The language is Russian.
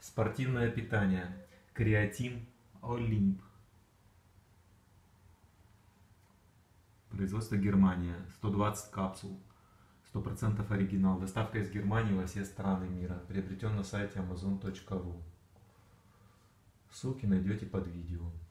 Спортивное питание. Креатин Олимп. Производство Германия. 120 капсул. 100% оригинал. Доставка из Германии во все страны мира. Приобретен на сайте amazon.ru. Ссылки найдете под видео.